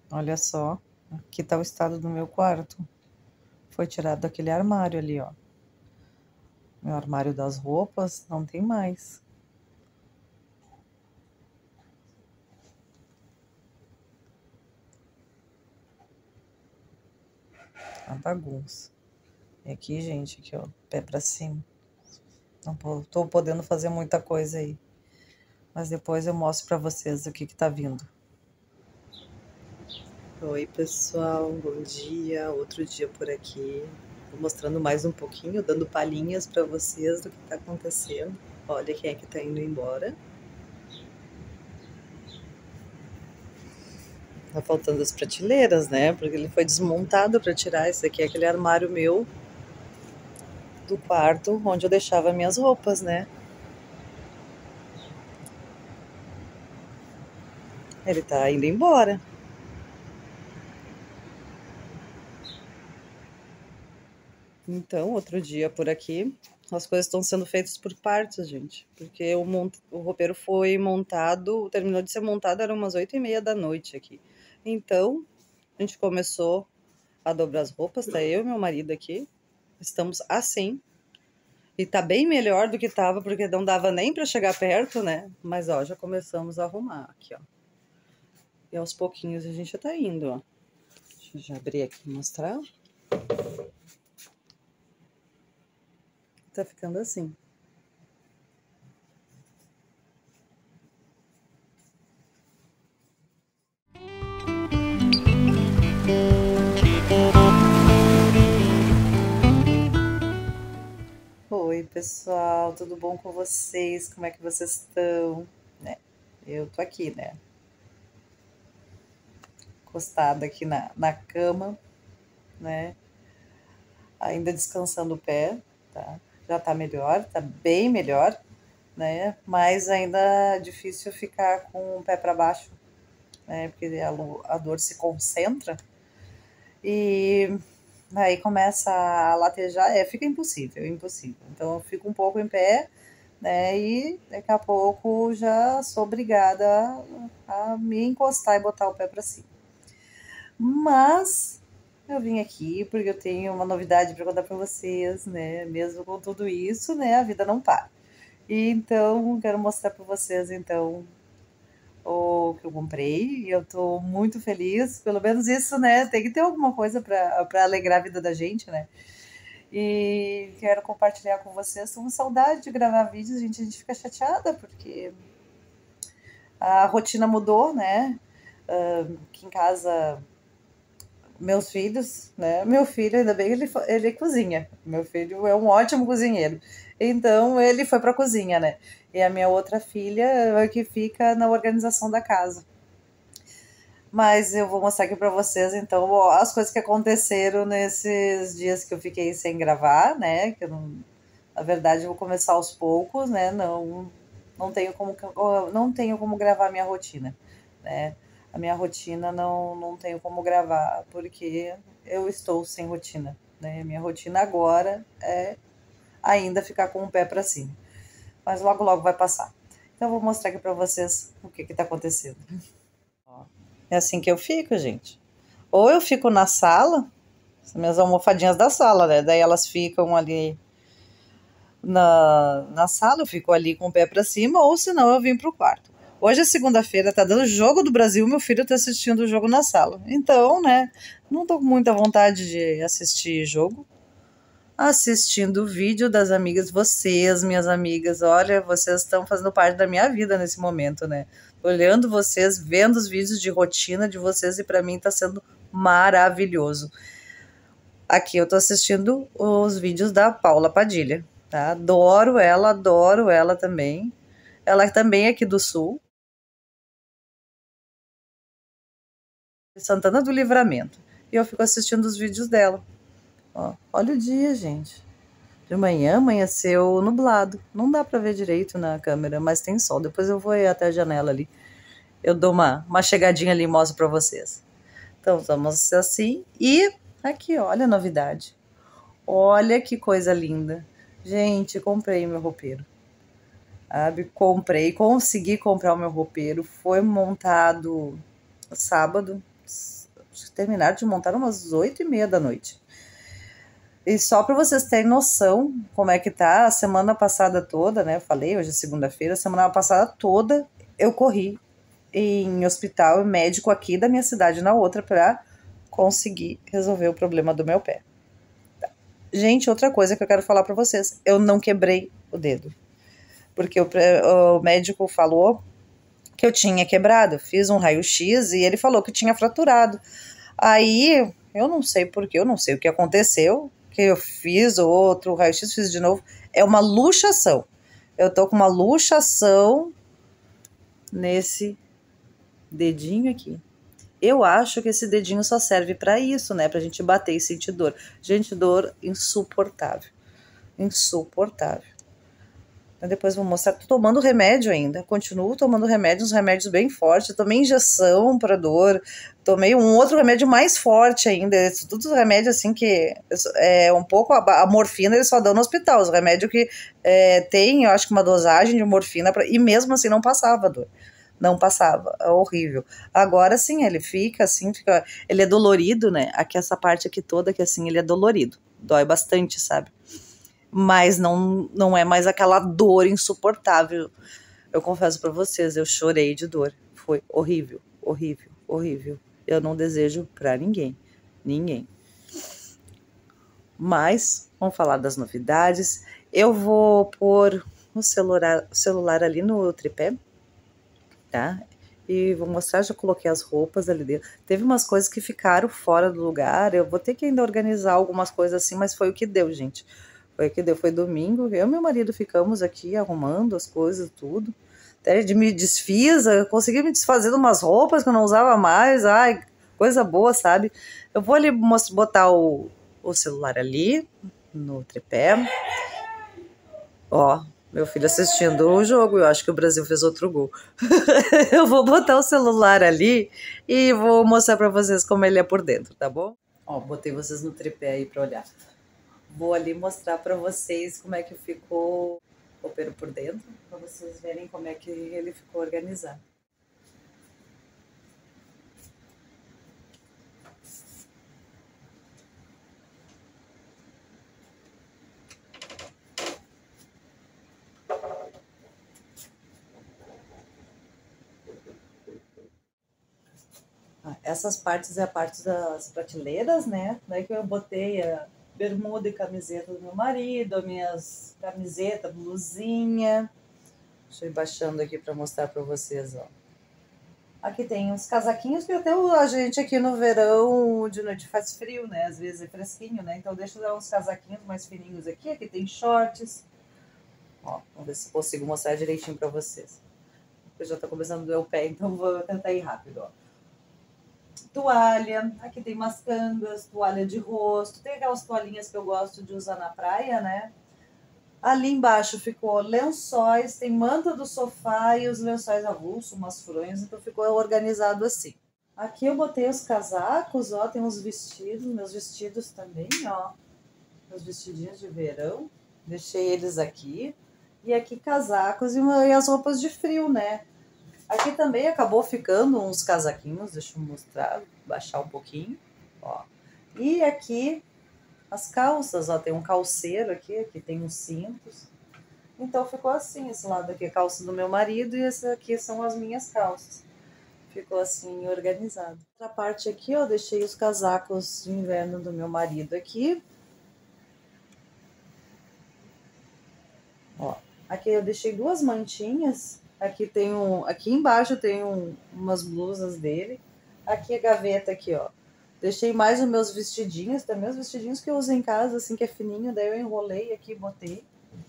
Olha só, aqui tá o estado do meu quarto. Foi tirado daquele armário ali, ó. Meu armário das roupas não tem mais. Uma bagunça. E aqui, gente, aqui, ó, pé pra cima. Não tô podendo fazer muita coisa aí. Mas depois eu mostro pra vocês o que que tá vindo. Oi, pessoal, bom dia. Outro dia por aqui. Tô mostrando mais um pouquinho, dando palhinhas pra vocês do que tá acontecendo. Olha quem é que tá indo embora. Tá faltando as prateleiras, né? Porque ele foi desmontado pra tirar. Esse aqui é aquele armário meu do quarto onde eu deixava minhas roupas, né? Ele tá indo embora. Então, outro dia por aqui, as coisas estão sendo feitas por partes, gente. Porque o roupeiro foi montado, terminou de ser montado, eram umas 8h30 da noite aqui. Então, a gente começou a dobrar as roupas, tá eu e meu marido aqui. Estamos assim. E tá bem melhor do que tava, porque não dava nem para chegar perto, né? Mas, ó, já começamos a arrumar aqui, ó. E aos pouquinhos a gente tá indo, ó. Deixa eu já abrir aqui e mostrar. Tá ficando assim. Oi, pessoal, tudo bom com vocês? Como é que vocês estão? Né? Eu tô aqui, né? Encostada aqui na cama, né? Ainda descansando o pé, tá? Já tá melhor, tá bem melhor, né? Mas ainda é difícil ficar com o pé para baixo, né? Porque a dor se concentra e aí começa a latejar, fica impossível, impossível. Então eu fico um pouco em pé, né? E daqui a pouco já sou obrigada a me encostar e botar o pé para cima. Mas eu vim aqui porque eu tenho uma novidade para contar para vocês, né? Mesmo com tudo isso, né? A vida não para. E então quero mostrar para vocês então o que eu comprei. E eu tô muito feliz, pelo menos isso, né? Tem que ter alguma coisa para alegrar a vida da gente, né? E quero compartilhar com vocês. Tô com saudade de gravar vídeos, gente. A gente fica chateada porque a rotina mudou, né? Aqui em casa, meus filhos, né? Meu filho, ainda bem que ele cozinha. Meu filho é um ótimo cozinheiro. Então, ele foi para a cozinha, né? E a minha outra filha é que fica na organização da casa. Mas eu vou mostrar aqui para vocês, então, ó, as coisas que aconteceram nesses dias que eu fiquei sem gravar, né? Que eu não, na verdade, eu vou começar aos poucos, né? Não tenho como gravar minha rotina, né? A minha rotina não tenho como gravar, porque eu estou sem rotina, né? Minha rotina agora é ainda ficar com o pé para cima, mas logo logo vai passar. Então eu vou mostrar aqui para vocês o que está acontecendo. É assim que eu fico, gente. Ou eu fico na sala, as minhas almofadinhas da sala, né? Daí elas ficam ali na sala, eu fico ali com o pé para cima, ou senão eu vim pro quarto. Hoje é segunda-feira, tá dando jogo do Brasil, meu filho tá assistindo o jogo na sala. Então, né, não tô com muita vontade de assistir jogo. Assistindo o vídeo das amigas, vocês, minhas amigas, olha, vocês estão fazendo parte da minha vida nesse momento, né? Olhando vocês, vendo os vídeos de rotina de vocês e para mim tá sendo maravilhoso. Aqui eu tô assistindo os vídeos da Paula Padilha, tá? Adoro ela também. Ela também é aqui do Sul, Santana do Livramento. E eu fico assistindo os vídeos dela. Ó, olha o dia, gente. De manhã amanheceu nublado. Não dá pra ver direito na câmera, mas tem sol. Depois eu vou ir até a janela ali. Eu dou uma chegadinha ali e mostro pra vocês. Então, vamos assim. E aqui, olha a novidade. Olha que coisa linda. Gente, comprei meu roupeiro. Sabe? Consegui comprar o meu roupeiro. Foi montado sábado. terminaram de montar umas 8h30 da noite. E só para vocês terem noção como é que tá, a semana passada toda, né? Eu falei, hoje é segunda-feira, a semana passada toda eu corri em hospital médico aqui da minha cidade na outra para conseguir resolver o problema do meu pé. Gente, outra coisa que eu quero falar para vocês, eu não quebrei o dedo, porque o médico falou que eu tinha quebrado, fiz um raio-x e ele falou que tinha fraturado. Aí, eu não sei porquê, eu não sei o que aconteceu, que eu fiz outro raio-x, fiz de novo, é uma luxação. Eu tô com uma luxação nesse dedinho aqui. Eu acho que esse dedinho só serve para isso, né? Pra gente bater e sentir dor. Gente, dor insuportável. Insuportável. Então depois vou mostrar. Tô tomando remédio ainda. Continuo tomando remédio, uns remédios bem fortes. Tomei injeção para dor. Tomei um outro remédio mais forte ainda. Todos os remédios assim que é um pouco a morfina eles só dão no hospital. Os remédios que tem, eu acho que uma dosagem de morfina e mesmo assim não passava a dor. Não passava, é horrível. Agora sim, ele fica assim, ele é dolorido, né? Aqui essa parte aqui toda que assim, ele é dolorido. Dói bastante, sabe? Mas não é mais aquela dor insuportável. Eu confesso pra vocês, eu chorei de dor. Foi horrível, horrível, horrível. Eu não desejo pra ninguém. Ninguém. Mas, vamos falar das novidades. Eu vou pôr o celular ali no tripé, tá? E vou mostrar, já coloquei as roupas ali dentro. Teve umas coisas que ficaram fora do lugar, eu vou ter que ainda organizar algumas coisas assim, mas foi o que deu, gente. Foi o que deu, foi domingo, eu e meu marido ficamos aqui arrumando as coisas, tudo. Até me desfiz, eu consegui me desfazer de umas roupas que eu não usava mais, ai, coisa boa, sabe? Eu vou ali botar o celular ali, no tripé. Ó, meu filho assistindo o jogo, eu acho que o Brasil fez outro gol. Eu vou botar o celular ali e vou mostrar pra vocês como ele é por dentro, tá bom? Ó, botei vocês no tripé aí pra olhar. Vou ali mostrar pra vocês como é que ficou o roupeiro por dentro, pra vocês verem como é que ele ficou organizado. Essas partes é a parte das prateleiras, né? Daí que eu botei a bermuda e camiseta do meu marido, as minhas camisetas, blusinha. Deixa eu ir baixando aqui para mostrar para vocês, ó. Aqui tem uns casaquinhos que até a gente aqui no verão de noite faz frio, né? Às vezes é fresquinho, né? Então deixa eu dar uns casaquinhos mais fininhos aqui. Aqui tem shorts. Ó, vamos ver se consigo mostrar direitinho para vocês. Eu já tô começando a doer o pé, então vou tentar ir rápido, ó. Toalha, aqui tem umas cangas, toalha de rosto, tem aquelas toalhinhas que eu gosto de usar na praia, né? Ali embaixo ficou lençóis, tem manta do sofá e os lençóis avulsos, umas fronhas, então ficou organizado assim. Aqui eu botei os casacos, ó, tem uns vestidos, meus vestidos também, ó, meus vestidinhos de verão, deixei eles aqui. E aqui casacos e as roupas de frio, né? Aqui também acabou ficando uns casaquinhos, deixa eu mostrar, baixar um pouquinho, ó. E aqui as calças, ó, tem um calceiro aqui tem uns cintos. Então ficou assim, esse lado aqui é a calça do meu marido e esse aqui são as minhas calças. Ficou assim organizado. Outra parte aqui, ó, deixei os casacos de inverno do meu marido aqui. Ó, aqui eu deixei duas mantinhas. Aqui aqui embaixo tem umas blusas dele. Aqui a gaveta aqui, ó. Deixei mais os meus vestidinhos, também os vestidinhos que eu uso em casa, assim, que é fininho. Daí eu enrolei aqui e botei.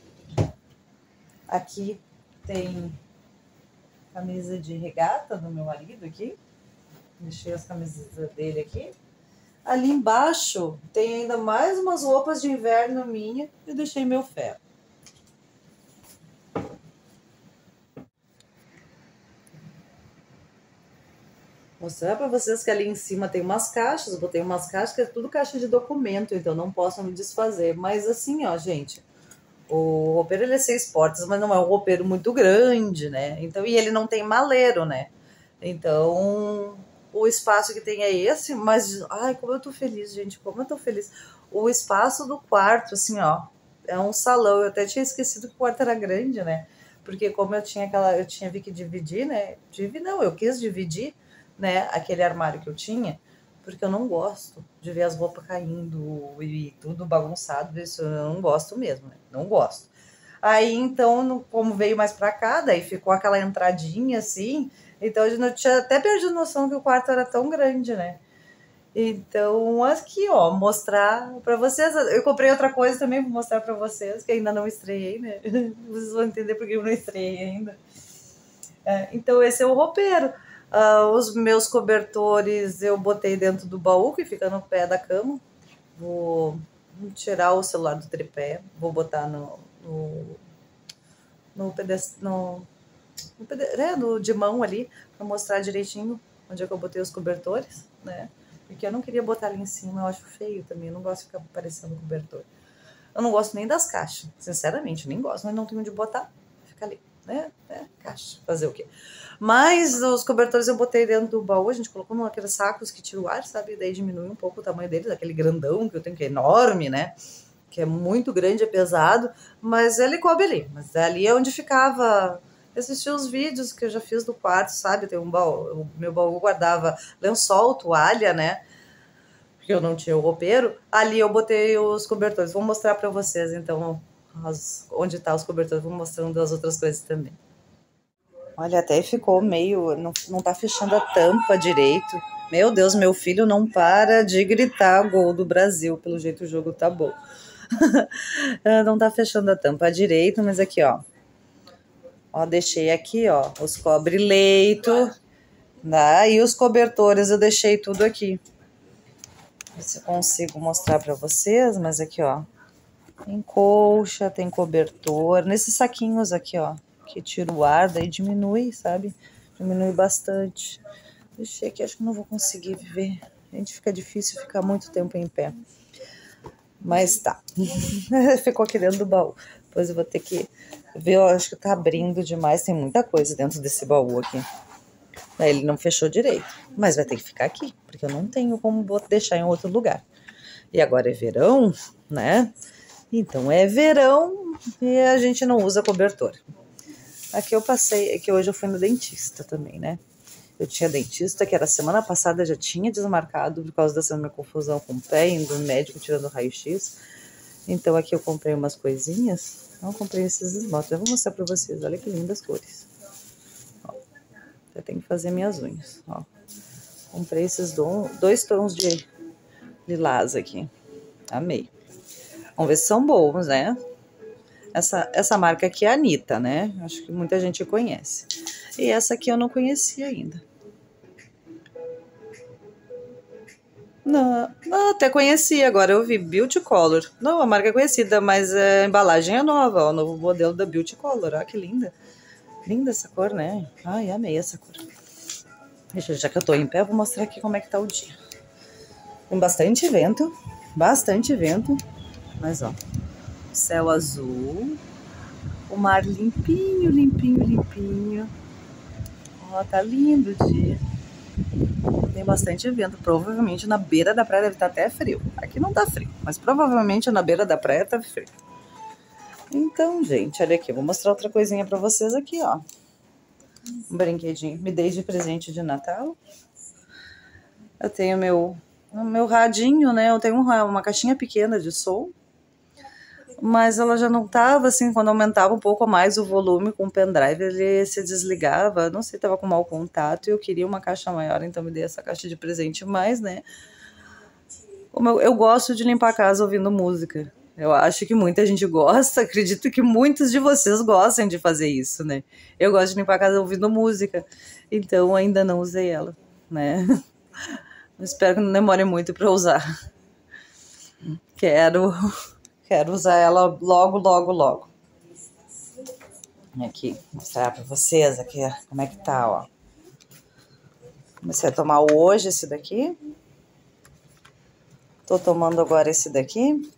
Aqui tem camisa de regata do meu marido aqui. Deixei as camisetas dele aqui. Ali embaixo tem ainda mais umas roupas de inverno minha e deixei meu ferro. Mostrar para vocês que ali em cima tem umas caixas, eu botei umas caixas que é tudo caixa de documento, então não posso me desfazer. Mas assim, ó, gente, o roupeiro ele é 6 portas, mas não é um roupeiro muito grande, né? Então, e ele não tem maleiro, né? Então, o espaço que tem é esse, mas, ai, como eu tô feliz, gente, como eu tô feliz. O espaço do quarto, assim, ó, é um salão. Eu até tinha esquecido que o quarto era grande, né? Porque como eu tinha vi que dividir, né? Não, eu quis dividir, né, aquele armário que eu tinha, porque eu não gosto de ver as roupas caindo e tudo bagunçado, isso eu não gosto mesmo, né? Não gosto. Aí, então, como veio mais pra cá, daí ficou aquela entradinha assim, então eu não tinha até perdido noção que o quarto era tão grande, né? Então, aqui, ó, mostrar pra vocês. Eu comprei outra coisa também pra mostrar pra vocês, que ainda não estreiei, né? Vocês vão entender porque eu não estreiei ainda. Então, esse é o roupeiro. Os meus cobertores eu botei dentro do baú, que fica no pé da cama. Vou tirar o celular do tripé, vou botar no pedestal, no de mão ali, para mostrar direitinho onde é que eu botei os cobertores, né? Porque eu não queria botar ali em cima, eu acho feio também, eu não gosto de ficar parecendo cobertor. Eu não gosto nem das caixas, sinceramente, nem gosto, mas não tenho onde botar, fica ali, né? Caixa, fazer o quê? Mas os cobertores eu botei dentro do baú, a gente colocou naqueles sacos que tira o ar, sabe? Daí diminui um pouco o tamanho deles, aquele grandão que eu tenho, que é enorme, né? Que é muito grande, é pesado, mas ele coube ali. Mas ali é onde ficava. Assistir os vídeos que eu já fiz do quarto, sabe? Tem um baú, o meu baú guardava lençol, toalha, né? Porque eu não tinha o roupeiro. Ali eu botei os cobertores. Vou mostrar para vocês, então, onde tá os cobertores. Vou mostrando as outras coisas também. Olha, até ficou meio. Não tá fechando a tampa direito. Meu Deus, meu filho não para de gritar gol do Brasil. Pelo jeito o jogo tá bom. Não tá fechando a tampa direito, mas aqui, ó. Ó, deixei aqui, ó, os cobre-leito, né? E os cobertores eu deixei tudo aqui. Ver se eu consigo mostrar pra vocês, mas aqui, ó. Tem colcha, tem cobertor. Nesses saquinhos aqui, ó, que tira o ar, daí diminui, sabe? Diminui bastante. Deixei aqui, acho que não vou conseguir ver. Gente, fica difícil ficar muito tempo em pé. Mas tá. Ficou aqui dentro do baú. Depois eu vou ter que ver, eu acho que tá abrindo demais. Tem muita coisa dentro desse baú aqui. Ele não fechou direito. Mas vai ter que ficar aqui, porque eu não tenho como deixar em outro lugar. E agora é verão, né? Então é verão e a gente não usa cobertor. Aqui eu passei, é que hoje eu fui no dentista também, né? Eu tinha dentista que era semana passada, já tinha desmarcado por causa dessa minha confusão com o pé, indo no médico tirando raio-x. Então aqui eu comprei umas coisinhas. Eu comprei esses esmaltes. Eu vou mostrar pra vocês. Olha que lindas cores. Ó, eu tenho que fazer minhas unhas. Ó, comprei esses dois tons de lilás aqui. Amei. Vamos ver se são bons, né? Essa marca aqui é a Anitta, né? Acho que muita gente conhece. E essa aqui eu não conhecia ainda. Não, até conheci, agora eu vi Beauty Color. Não, a marca é conhecida, mas a embalagem é nova, ó, o novo modelo da Beauty Color. Olha que linda. Linda essa cor, né? Ai, amei essa cor. Deixa, já que eu tô em pé, eu vou mostrar aqui como é que tá o dia. Tem bastante vento, mas ó, céu azul, o mar limpinho, limpinho, limpinho. Ó, tá lindo o dia. Tem bastante vento, provavelmente na beira da praia deve estar até frio. Aqui não tá frio, mas provavelmente na beira da praia tá frio. Então, gente, olha aqui, eu vou mostrar outra coisinha pra vocês aqui, ó. Um brinquedinho, me dei de presente de Natal. Eu tenho o meu radinho, né? Eu tenho uma caixinha pequena de som, mas ela já não tava assim, quando aumentava um pouco mais o volume com o pendrive, ele se desligava, não sei, tava com mau contato e eu queria uma caixa maior, então me dei essa caixa de presente mais, né? Como eu gosto de limpar a casa ouvindo música. Eu acho que muita gente gosta, acredito que muitos de vocês gostem de fazer isso, né? Eu gosto de limpar a casa ouvindo música, então ainda não usei ela, né? Espero que não demore muito para usar. Quero usar ela logo, logo, logo. Aqui, mostrar para vocês aqui como é que tá, ó. Comecei a tomar hoje esse daqui. Tô tomando agora esse daqui.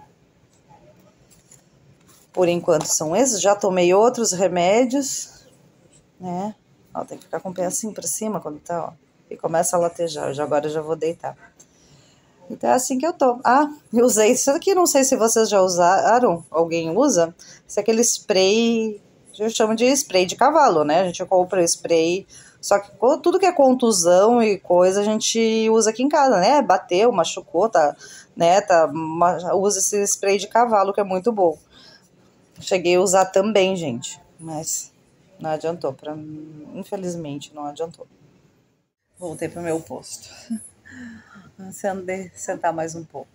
Por enquanto são esses. Já tomei outros remédios, né? Ó, tem que ficar com o pé assim pra cima quando tá, ó. e começa a latejar. Agora eu já vou deitar. Então é assim que eu tô. Ah, eu usei isso aqui, não sei se vocês já usaram, alguém usa. Isso é aquele spray, eu chamo de spray de cavalo, né? A gente compra spray, só que tudo que é contusão e coisa a gente usa aqui em casa, né? Bateu, machucou, tá, né? Usa esse spray de cavalo que é muito bom. Cheguei a usar também, gente, mas não adiantou, infelizmente não adiantou. Voltei pro meu posto. Sentar mais um pouco.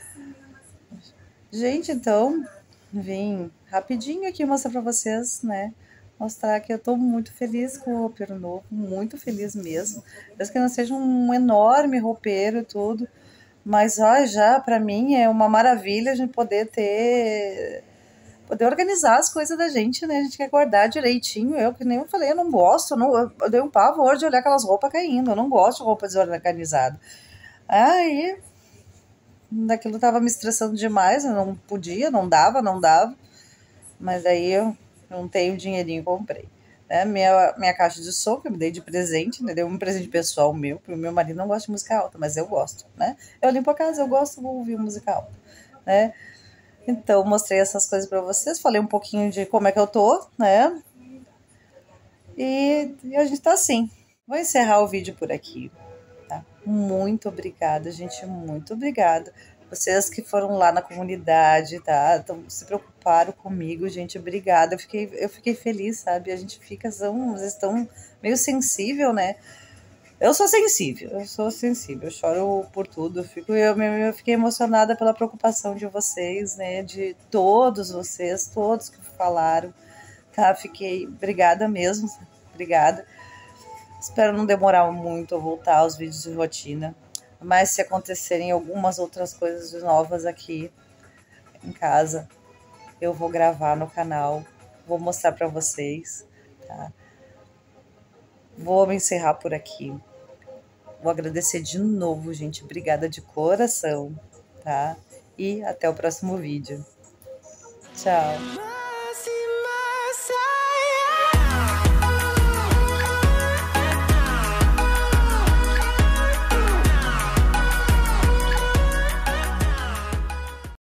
Gente, então, vim rapidinho aqui mostrar pra vocês, né? Mostrar que eu tô muito feliz com o roupeiro novo, muito feliz mesmo. Mesmo que não seja um enorme roupeiro e tudo, mas ó, já pra mim é uma maravilha a gente poder organizar as coisas da gente, né? A gente quer guardar direitinho. Eu, que nem eu falei, eu não gosto, eu dei um pavor de olhar aquelas roupas caindo. Eu não gosto de roupa desorganizada. Aí, daquilo tava me estressando demais, eu não podia, não dava. Mas aí eu não tenho dinheirinho e comprei. Né? Minha caixa de som que eu me dei de presente, né? Deu um presente pessoal meu, porque o meu marido não gosta de música alta, mas eu gosto, né? Eu limpo a casa, eu gosto de ouvir música alta, né? Então, mostrei essas coisas para vocês, falei um pouquinho de como é que eu tô, né? E a gente tá assim. Vou encerrar o vídeo por aqui, tá? Muito obrigada, gente, muito obrigada. Vocês que foram lá na comunidade, tá? Então, se preocuparam comigo, gente, obrigada. Eu fiquei feliz, sabe? A gente fica, às vezes, tão meio sensível, né? Eu sou sensível, eu choro por tudo. Eu fiquei emocionada pela preocupação de vocês, né? De todos vocês, todos que falaram, tá? Obrigada mesmo, obrigada. Espero não demorar muito a voltar aos vídeos de rotina, mas se acontecerem algumas outras coisas novas aqui em casa, eu vou gravar no canal, vou mostrar para vocês, tá? Vou me encerrar por aqui. Vou agradecer de novo, gente. Obrigada de coração, tá? E até o próximo vídeo. Tchau.